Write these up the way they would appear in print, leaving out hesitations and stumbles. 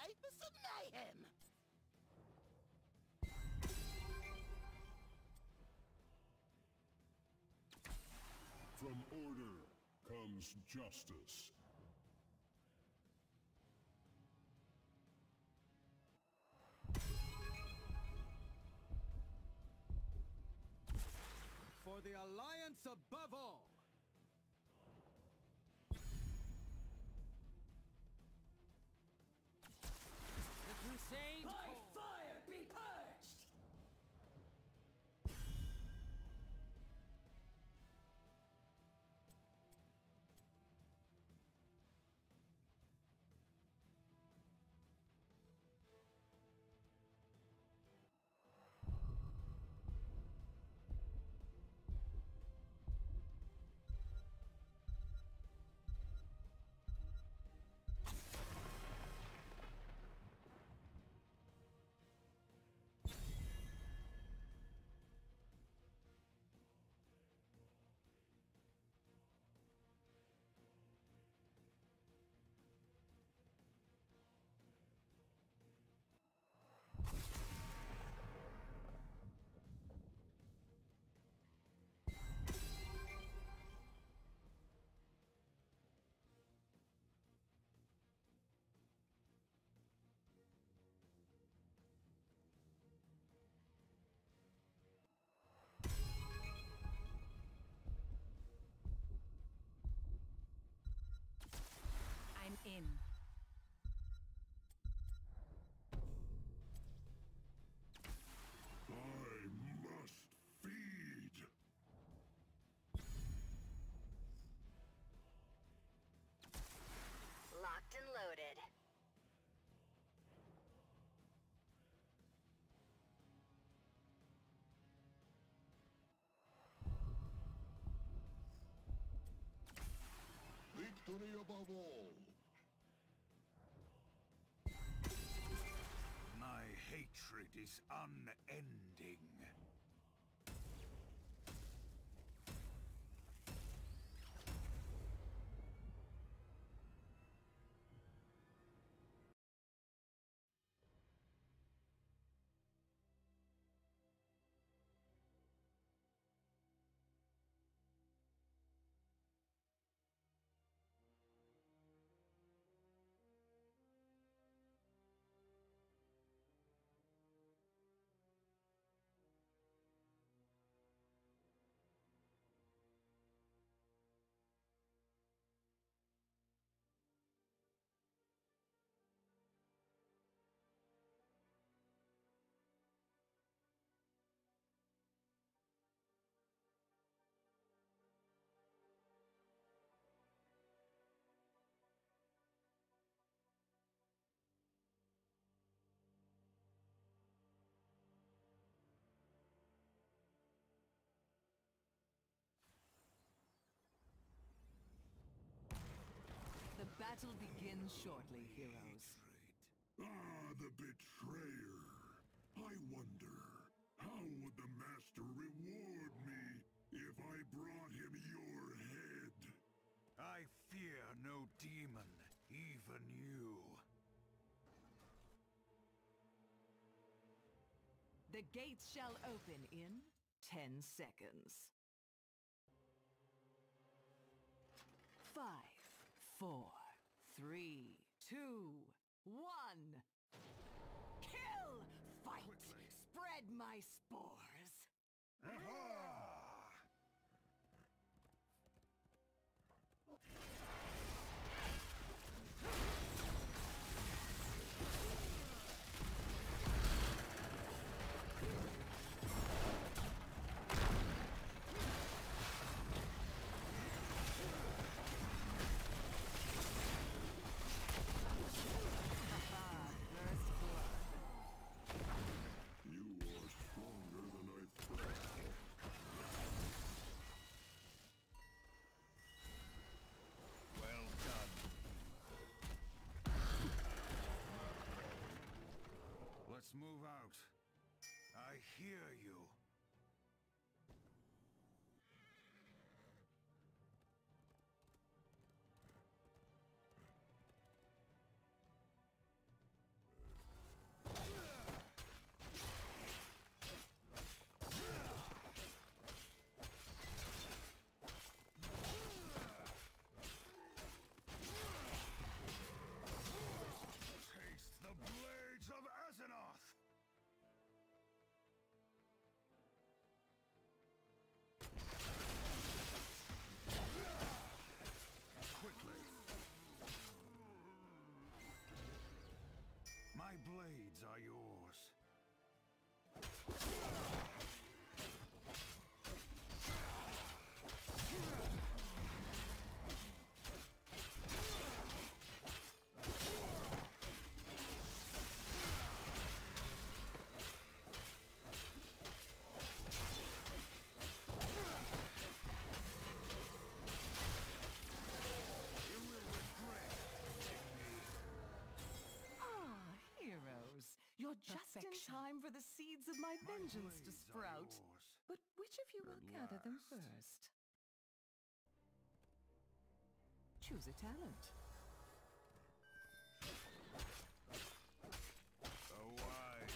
ripe for some mayhem! From order comes justice. For the Alliance above all! The crusade! By fire be purged! I'm in. I must feed. Locked and loaded. Victory above all. My hatred is unending. The battle begins shortly, heroes. Ah, the betrayer. I wonder, how would the Master reward me if I brought him your head? I fear no demon, even you. The gates shall open in 10 seconds. 5, 4, 3, 2, 1. Kill! Fight! Quickly. Spread my spores! Aha! First blood. You are stronger than I thought. Well done. Let's move out. I hear you. blades are yours. You're just in time for the seeds of my vengeance to sprout. But which of you will gather them first? Choose a talent. A wise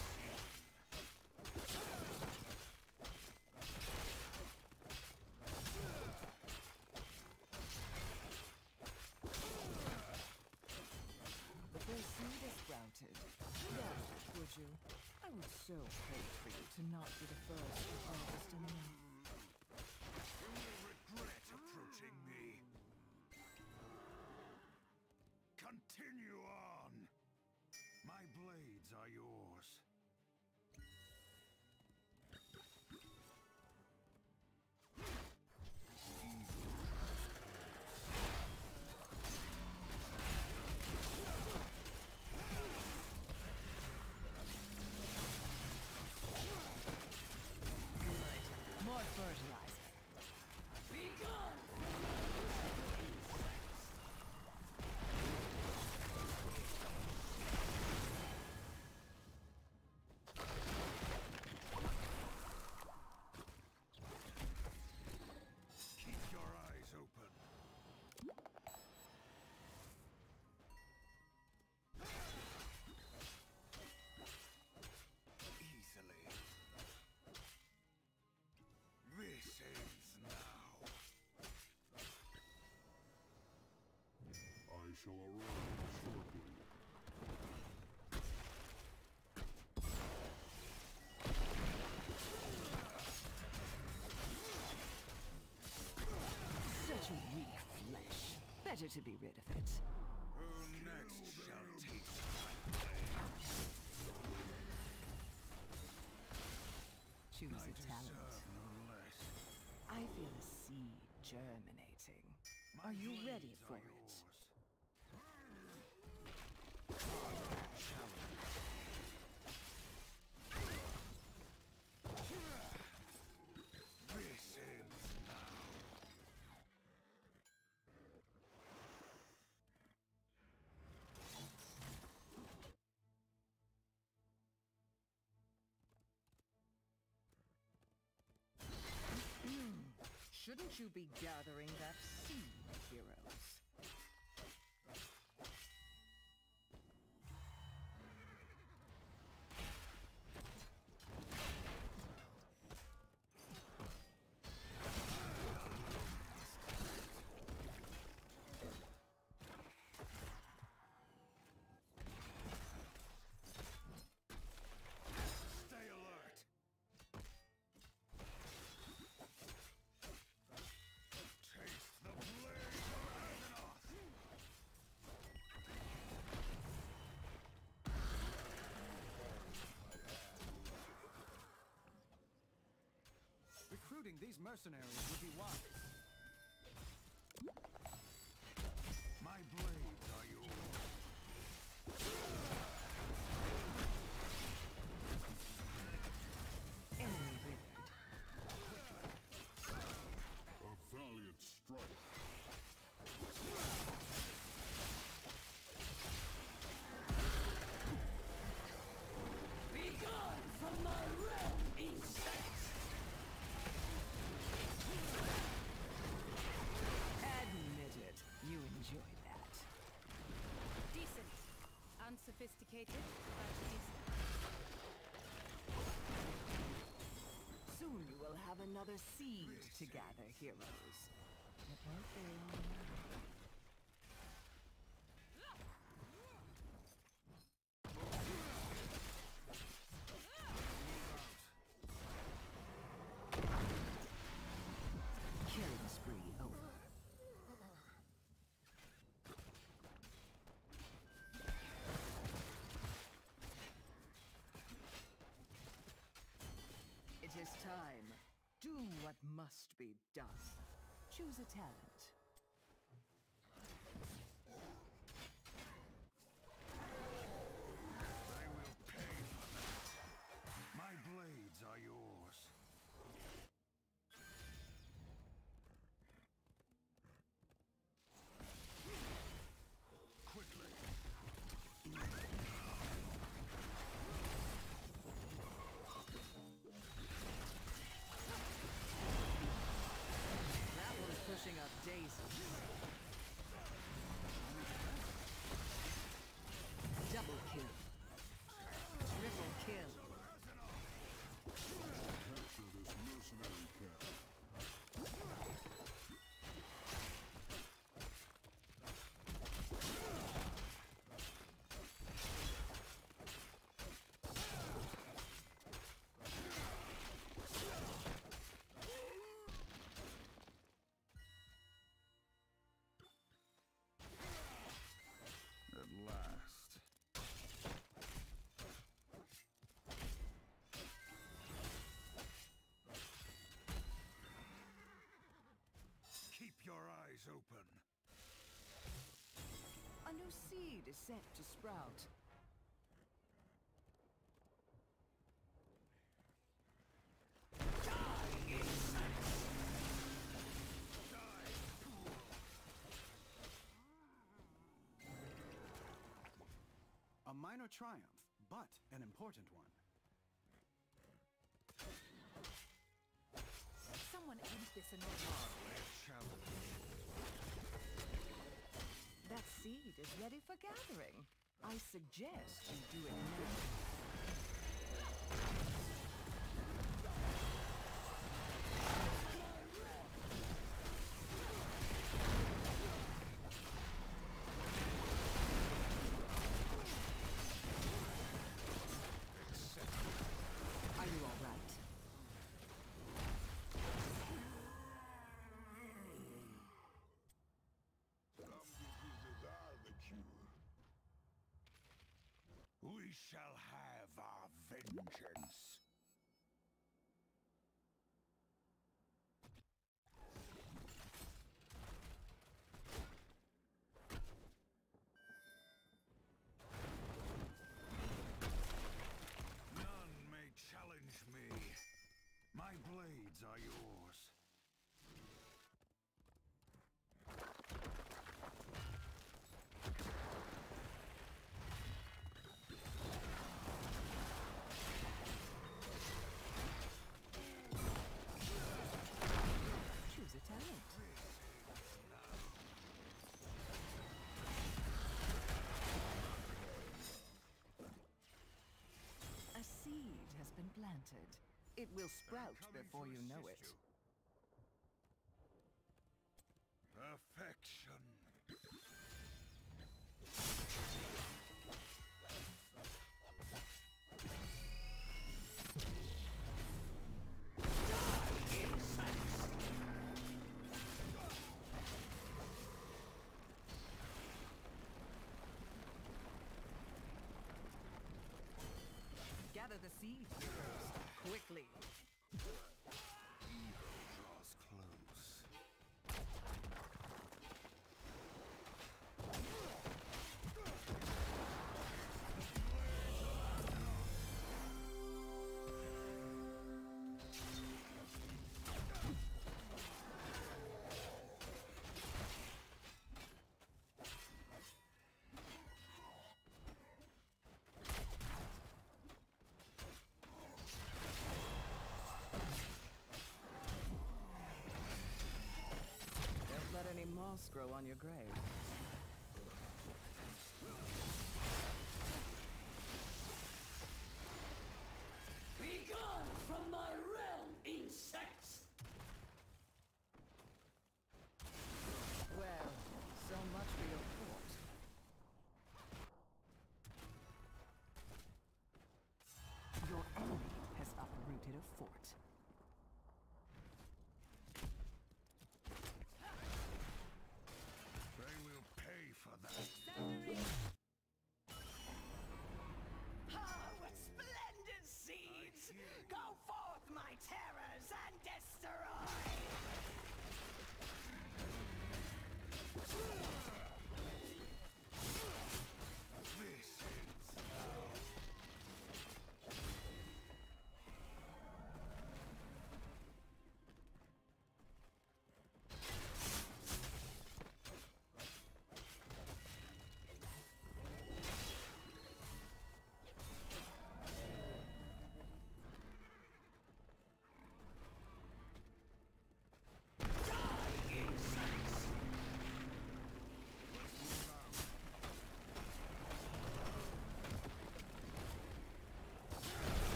The first seed is sprouted. Would you? I would so hate for you to not be the first to harvest enough. You will regret approaching me. Continue on. My blades are yours. More fertilizer. Be gone! Keep your eyes open. Easily. This ends now. I shall arrive shortly. Such weak flesh. Better to be rid of it. Who next shall taste my blade? Choose I a talent. deserve no less. I feel a seed germinating. My Are you ready blades for are it? yours. This ends now. Shouldn't you be gathering that seed, heroes? Stay alert. Taste the blade of Aganoth. Recruiting these mercenaries would be wise. My blades are yours. Enemy withered. A valiant strike. Be gone from my realm, insects! Admit it. You enjoyed that. Decent. Unsophisticated, but decent. Soon you will have another seed to gather, heroes. It won't be long now. Killing spree over. this time. Do what must be done. Choose a talent. They will pay for that. My blades are yours. Quickly. That one's pushing up daisies. Double kill. Triple kill. Capture this mercenary camp. At last. Keep your eyes open. A new seed is set to sprout. A minor triumph, but an important one. Someone end this annoyance. Challenge. That seed is ready for gathering. I suggest you do it now. Are you all right? Some diseases are the cure. We shall have our vengeance. None may challenge me. My blades are yours. Choose a talent. A seed has been planted. It will sprout Coming before to you know it. assist you. Perfection. Gather the seeds, heroes, quickly. Draws close. Don't let any moss grow on your grave. Be gone from my realm, insects! Well, so much for your fort. Your enemy has uprooted a fort. They will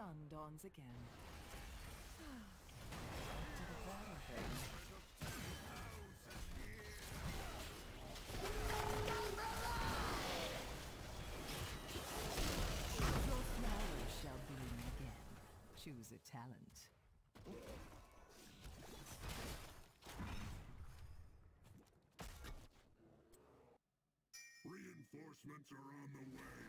sun dawns again. To the battle then. Your flowers shall bloom again. Choose a talent. Reinforcements are on the way.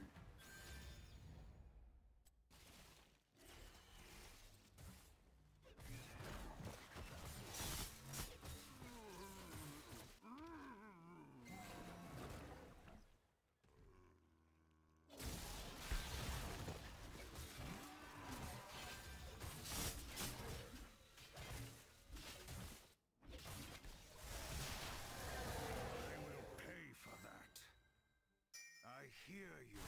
Hear you.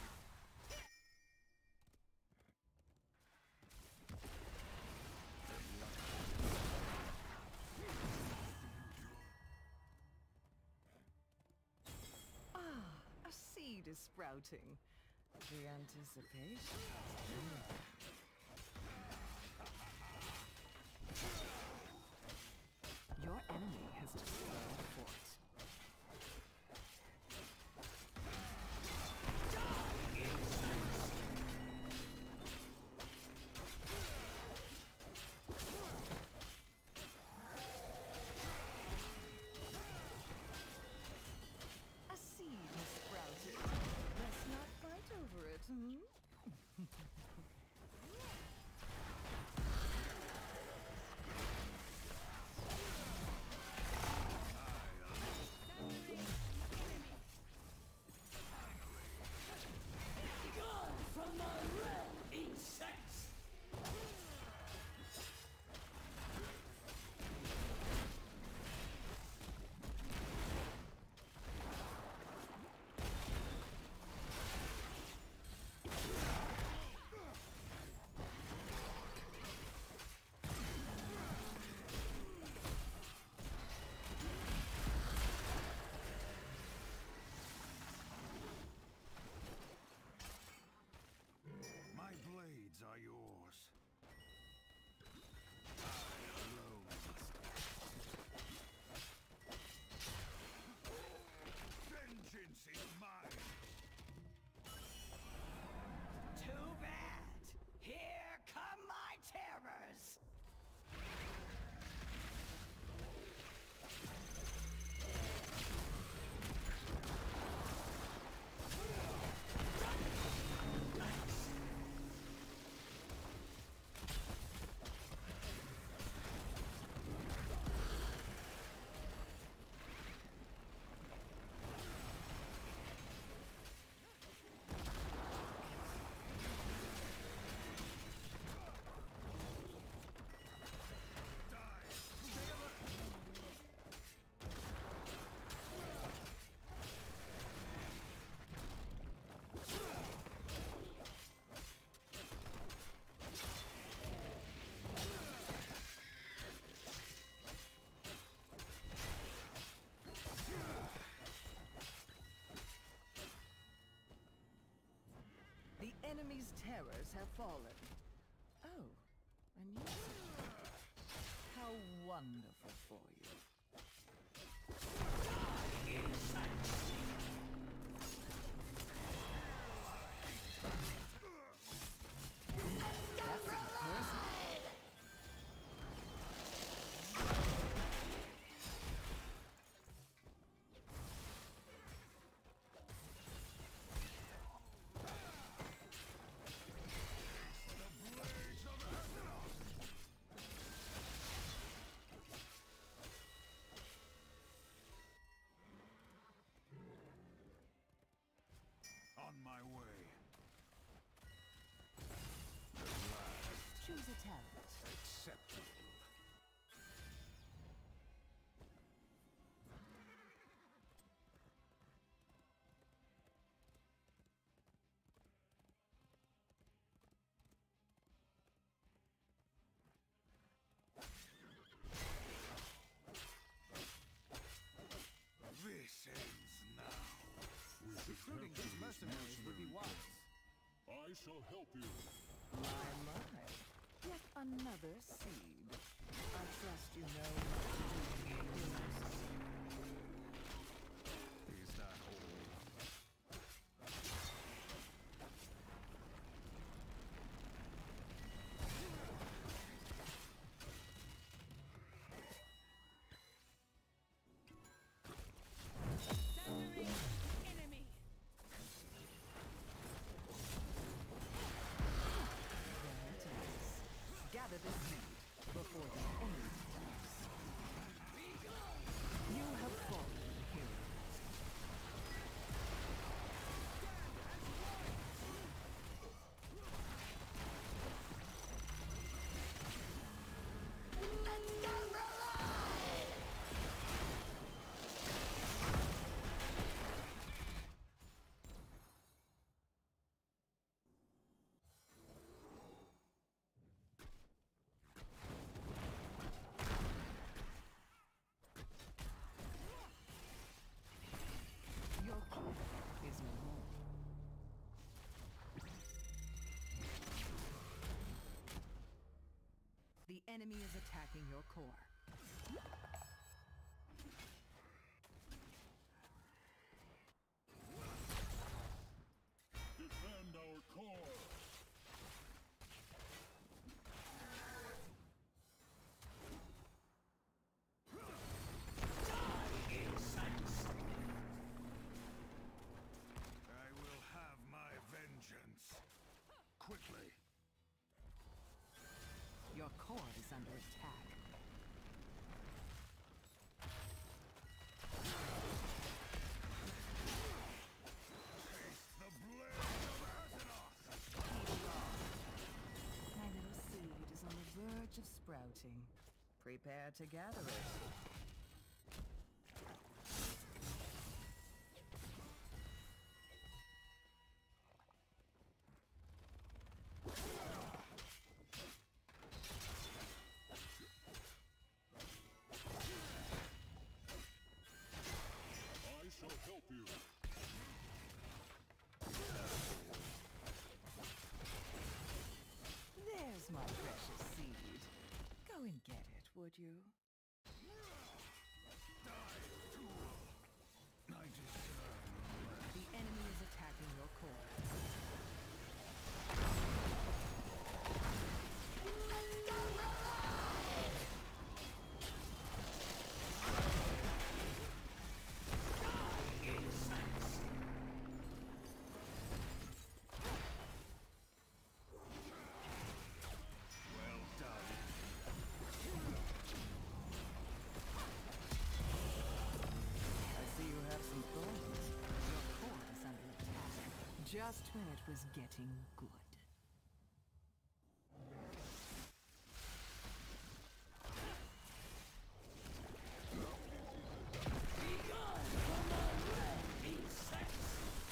A seed is sprouting. The anticipation. Your enemy has destroyed the fort. Enemy's terrors have fallen. Oh, a new city. How wonderful for you. That's impressive. first seed. I trust you know what to do with yours. Is that all? Thundering enemy. There it is. Gather the seed before the enemy does. You have fallen, heroes. Your king is no more. The enemy is attacking your core. Defend our core! I will have my vengeance. Quickly. Your core is under attack. The blade of Azeroth! My little seed is on the verge of sprouting. Prepare to gather it. I shall help you! There's my precious seed. Go and get it, would you? I deserve The enemy is attacking your core. well done. I see you have some thorns. Your core is under attack. Just when it was getting good. Begone from my realm, insects!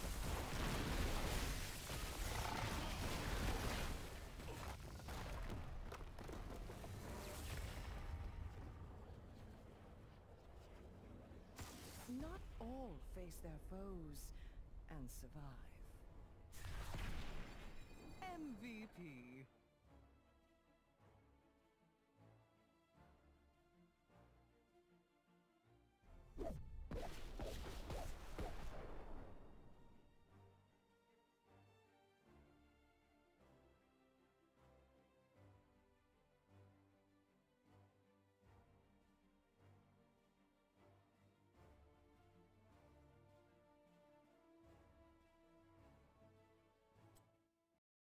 Not all face their foes and survive. MVP.